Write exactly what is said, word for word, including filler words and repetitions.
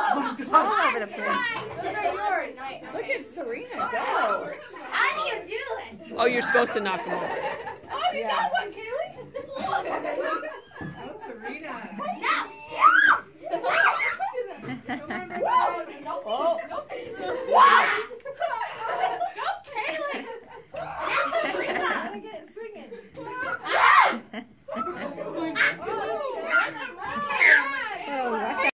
All over the place. Look at Serena go. How do you do it? Oh, you're supposed to knock them over. Oh, you got one, Kayla.